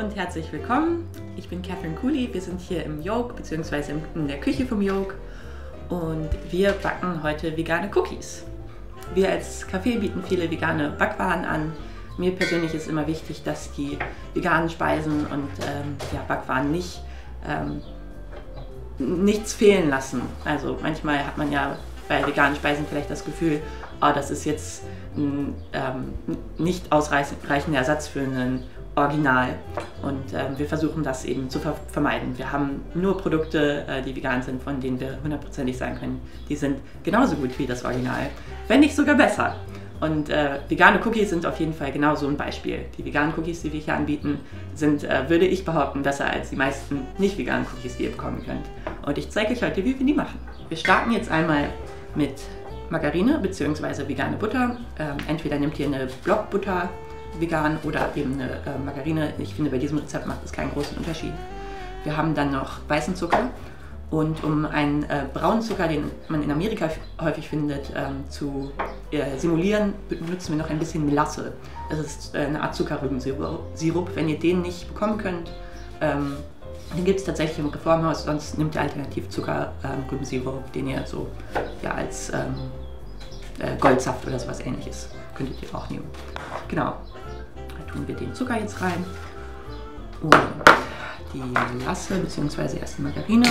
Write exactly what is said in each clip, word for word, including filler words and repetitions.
und herzlich willkommen. Ich bin Catherine Cooley. Wir sind hier im Yoke bzw. in der Küche vom Yoke und wir backen heute vegane Cookies. Wir als Café bieten viele vegane Backwaren an. Mir persönlich ist immer wichtig, dass die veganen Speisen und ähm, ja, Backwaren nicht ähm, nichts fehlen lassen. Also manchmal hat man ja bei veganen Speisen vielleicht das Gefühl, oh, das ist jetzt ein ähm, nicht ausreichender Ersatz für einen Original. Und ähm, wir versuchen das eben zu ver vermeiden. Wir haben nur Produkte, äh, die vegan sind, von denen wir hundertprozentig sagen können, die sind genauso gut wie das Original, wenn nicht sogar besser. Und äh, vegane Cookies sind auf jeden Fall genau so ein Beispiel. Die veganen Cookies, die wir hier anbieten, sind, äh, würde ich behaupten, besser als die meisten nicht veganen Cookies, die ihr bekommen könnt. Und ich zeige euch heute, wie wir die machen. Wir starten jetzt einmal mit Margarine bzw. vegane Butter. Ähm, entweder nehmt ihr eine Blockbutter vegan oder eben eine äh, Margarine. Ich finde, bei diesem Rezept macht es keinen großen Unterschied. Wir haben dann noch weißen Zucker. Und um einen äh, braunen Zucker, den man in Amerika häufig findet, ähm, zu äh, simulieren, benutzen wir noch ein bisschen Melasse. Das ist äh, eine Art Zuckerrübensirup. Wenn ihr den nicht bekommen könnt, ähm, den gibt es tatsächlich im Reformhaus, sonst nehmt ihr alternativ Zuckerrübensirup, ähm, den ihr so ja, als ähm, äh, Goldsaft oder sowas ähnliches könntet ihr auch nehmen. Genau, da tun wir den Zucker jetzt rein und die Melasse bzw. erst die Margarine.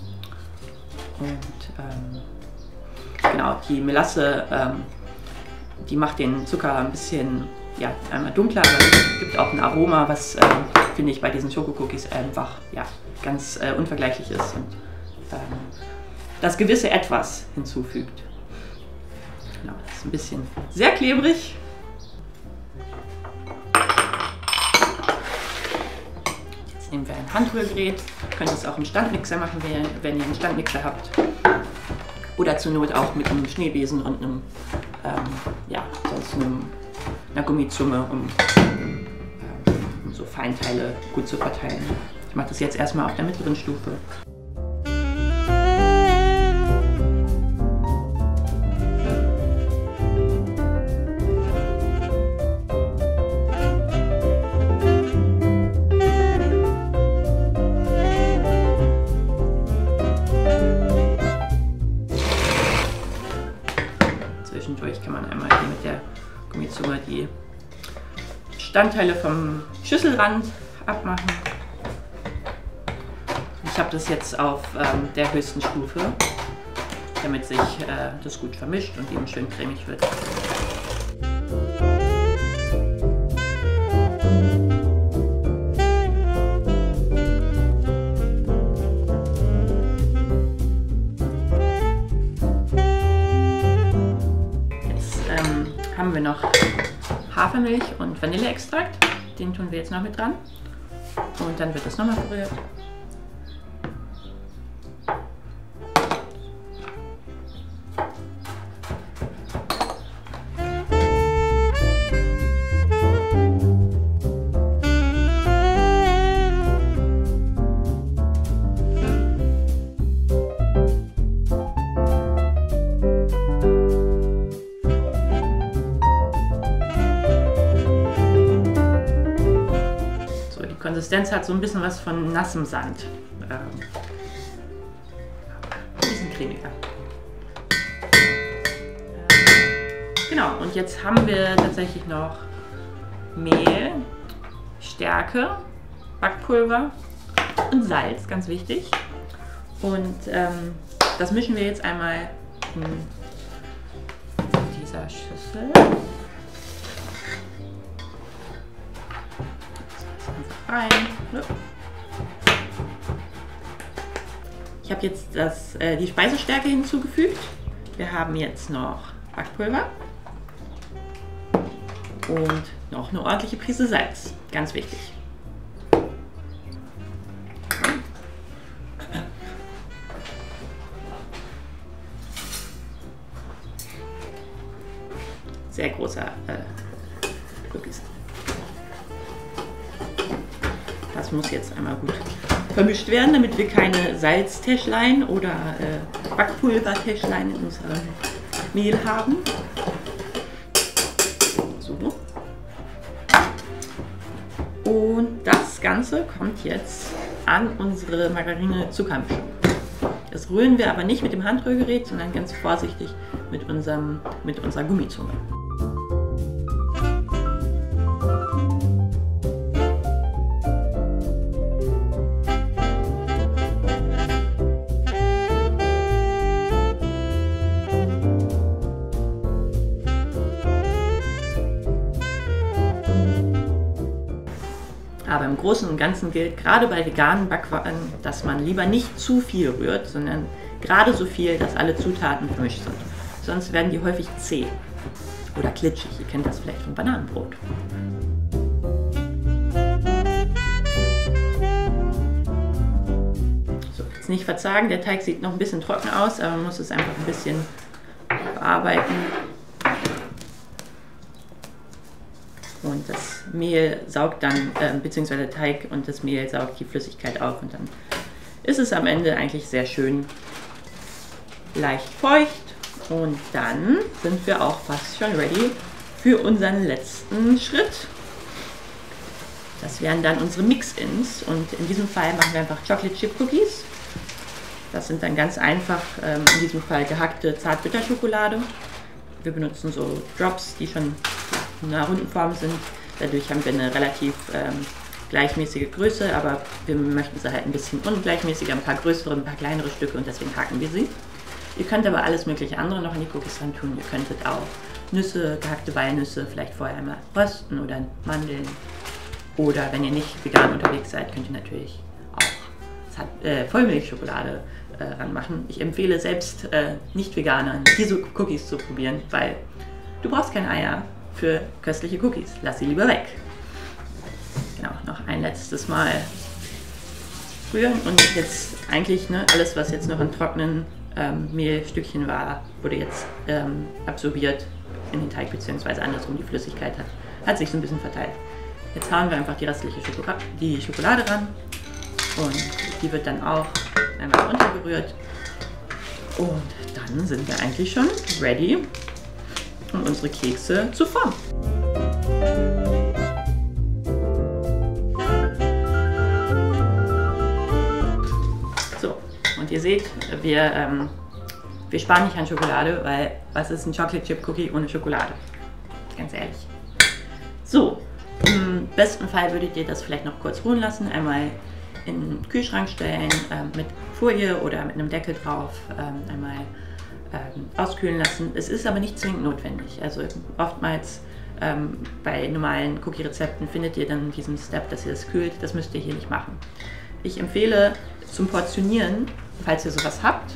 Und ähm, genau, die Melasse, ähm, die macht den Zucker ein bisschen, ja, einmal dunkler, aber es gibt auch ein Aroma, was, ähm, finde ich, bei diesen Schokocookies einfach, ja, ganz äh, unvergleichlich ist und ähm, das gewisse Etwas hinzufügt. Genau, das ist ein bisschen sehr klebrig. Nehmen wir ein Handrührgerät, ihr könnt es auch im Standmixer machen, wenn ihr einen Standmixer habt. Oder zur Not auch mit einem Schneebesen und einem, ähm, ja, sonst einem, einer Gummizunge, um, ähm, um so Feinteile gut zu verteilen. Ich mache das jetzt erstmal auf der mittleren Stufe. Zwischendurch kann man einmal hier mit der Gummizunge die Bestandteile vom Schüsselrand abmachen. Ich habe das jetzt auf ähm, der höchsten Stufe, damit sich äh, das gut vermischt und eben schön cremig wird. Haben wir noch Hafermilch und Vanilleextrakt, den tun wir jetzt noch mit dran und dann wird das nochmal verrührt. Die Konsistenz hat so ein bisschen was von nassem Sand. Ähm, ein bisschen cremiger. Ähm, genau, und jetzt haben wir tatsächlich noch Mehl, Stärke, Backpulver und Salz, ganz wichtig. Und ähm, das mischen wir jetzt einmal in dieser Schüssel. Rein. Ich habe jetzt das, äh, die Speisestärke hinzugefügt. Wir haben jetzt noch Backpulver und noch eine ordentliche Prise Salz. Ganz wichtig. Sehr großer äh, Cookies. Das muss jetzt einmal gut vermischt werden, damit wir keine Salztäschlein oder äh, Backpulvertäschlein in unserem Mehl haben. So. Und das Ganze kommt jetzt an unsere Margarine-Zuckermischung. Das rühren wir aber nicht mit dem Handrührgerät, sondern ganz vorsichtig mit, unserem, mit unserer Gummizunge. Aber im Großen und Ganzen gilt gerade bei veganen Backwaren, dass man lieber nicht zu viel rührt, sondern gerade so viel, dass alle Zutaten vermischt sind. Sonst werden die häufig zäh oder klitschig. Ihr kennt das vielleicht vom Bananenbrot. So, jetzt nicht verzagen, der Teig sieht noch ein bisschen trocken aus, aber man muss es einfach ein bisschen bearbeiten. Und das Mehl saugt dann, äh, beziehungsweise der Teig und das Mehl saugt die Flüssigkeit auf und dann ist es am Ende eigentlich sehr schön leicht feucht. Und dann sind wir auch fast schon ready für unseren letzten Schritt. Das wären dann unsere Mix-Ins und in diesem Fall machen wir einfach Chocolate Chip Cookies. Das sind dann ganz einfach, ähm, in diesem Fall gehackte Zartbitterschokolade. Wir benutzen so Drops, die schon in einer runden Form sind. Dadurch haben wir eine relativ ähm, gleichmäßige Größe, aber wir möchten sie halt ein bisschen ungleichmäßiger, ein paar größere, ein paar kleinere Stücke und deswegen hacken wir sie. Ihr könnt aber alles mögliche andere noch in die Cookies rein tun. Ihr könntet auch Nüsse, gehackte Walnüsse vielleicht vorher einmal rösten oder Mandeln. Oder wenn ihr nicht vegan unterwegs seid, könnt ihr natürlich auch äh, Vollmilchschokolade äh, ranmachen. Ich empfehle selbst äh, Nicht-Veganern diese Cookies zu probieren, weil du brauchst keine Eier für köstliche Cookies. Lass sie lieber weg. Genau, noch ein letztes Mal rühren und jetzt eigentlich ne, alles, was jetzt noch an trockenen ähm, Mehlstückchen war, wurde jetzt ähm, absorbiert in den Teig, beziehungsweise andersrum die Flüssigkeit hat, hat sich so ein bisschen verteilt. Jetzt hauen wir einfach die restliche Schokolade, die Schokolade ran und die wird dann auch einmal runtergerührt und dann sind wir eigentlich schon ready, um unsere Kekse zu formen. So, und ihr seht, wir, ähm, wir sparen nicht an Schokolade, weil was ist ein Chocolate Chip Cookie ohne Schokolade? Ganz ehrlich. So, im besten Fall würdet ihr das vielleicht noch kurz ruhen lassen, einmal in den Kühlschrank stellen, ähm, mit Folie oder mit einem Deckel drauf, ähm, einmal Ähm, auskühlen lassen. Es ist aber nicht zwingend notwendig. Also oftmals ähm, bei normalen Cookie-Rezepten findet ihr dann diesen Step, dass ihr das kühlt. Das müsst ihr hier nicht machen. Ich empfehle zum Portionieren, falls ihr sowas habt,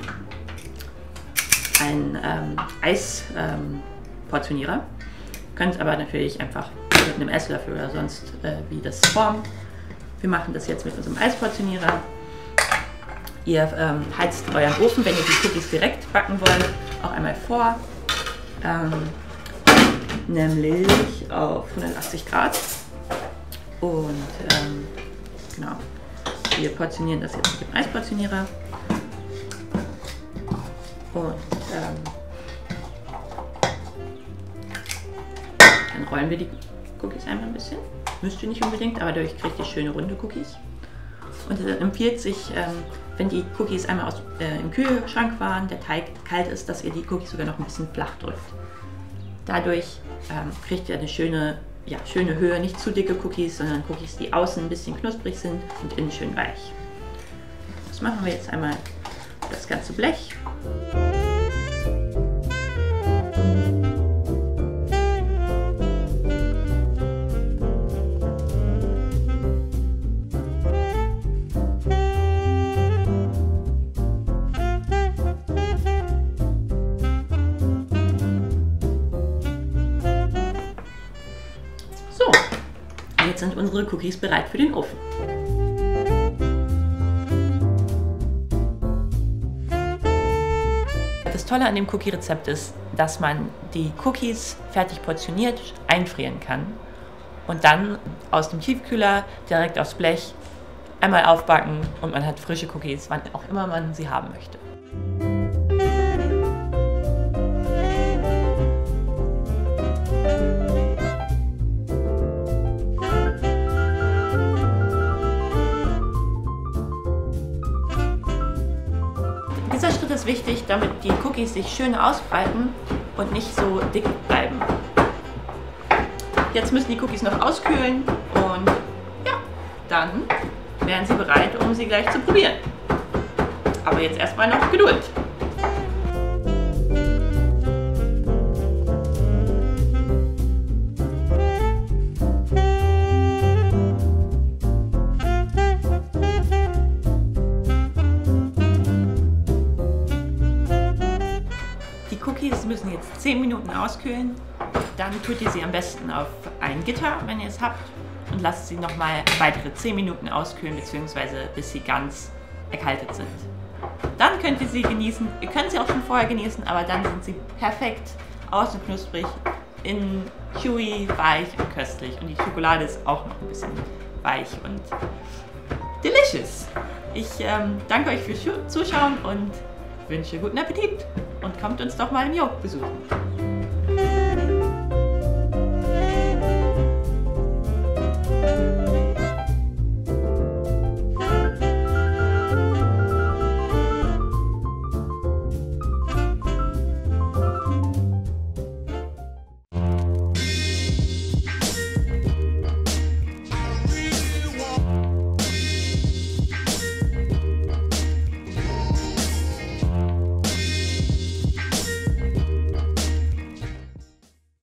einen ähm, Eisportionierer. Ähm, Könnt aber natürlich einfach mit einem Esslöffel oder sonst äh, wie das formen. Wir machen das jetzt mit unserem Eisportionierer. Ihr ähm, heizt euren Ofen, wenn ihr die Cookies direkt backen wollt, auch einmal vor, ähm, nämlich auf hundertachtzig Grad. Und ähm, genau, wir portionieren das jetzt mit dem Eisportionierer. Und ähm, dann rollen wir die Cookies einmal ein bisschen. Müsst ihr nicht unbedingt, aber dadurch kriegt ihr schöne runde Cookies. Und es empfiehlt sich, ähm, wenn die Cookies einmal aus, äh, im Kühlschrank waren, der Teig kalt ist, dass ihr die Cookies sogar noch ein bisschen flach drückt. Dadurch ähm, kriegt ihr eine schöne, ja, schöne Höhe, nicht zu dicke Cookies, sondern Cookies, die außen ein bisschen knusprig sind und innen schön weich. Das machen wir jetzt einmal das ganze Blech. Jetzt sind unsere Cookies bereit für den Ofen. Das Tolle an dem Cookie-Rezept ist, dass man die Cookies fertig portioniert einfrieren kann und dann aus dem Tiefkühler direkt aufs Blech einmal aufbacken und man hat frische Cookies, wann auch immer man sie haben möchte. ist wichtig, damit die Cookies sich schön ausbreiten und nicht so dick bleiben. Jetzt müssen die Cookies noch auskühlen und ja, dann wären sie bereit, um sie gleich zu probieren. Aber jetzt erstmal noch Geduld. Die Cookies müssen jetzt zehn Minuten auskühlen. Dann tut ihr sie am besten auf ein Gitter, wenn ihr es habt, und lasst sie nochmal weitere zehn Minuten auskühlen, beziehungsweise bis sie ganz erkaltet sind. Dann könnt ihr sie genießen. Ihr könnt sie auch schon vorher genießen, aber dann sind sie perfekt außen knusprig, innen chewy, weich und köstlich. Und die Schokolade ist auch noch ein bisschen weich und delicious. Ich ähm, danke euch fürs Zuschauen und wünsche guten Appetit und kommt uns doch mal im Yolk besuchen.